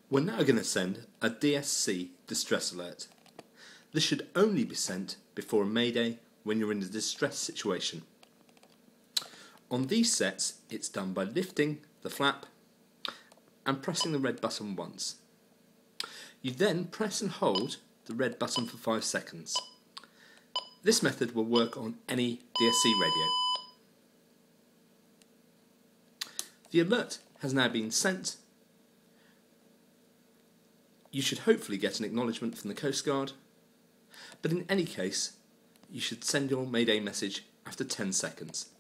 We're now going to send a DSC distress alert. This should only be sent before a mayday when you're in a distress situation. On these sets, it's done by lifting the flap and pressing the red button once. You then press and hold the red button for 5 seconds. This method will work on any DSC radio. The alert has now been sent. You should hopefully get an acknowledgement from the Coast Guard, but in any case, you should send your mayday message after 10 seconds.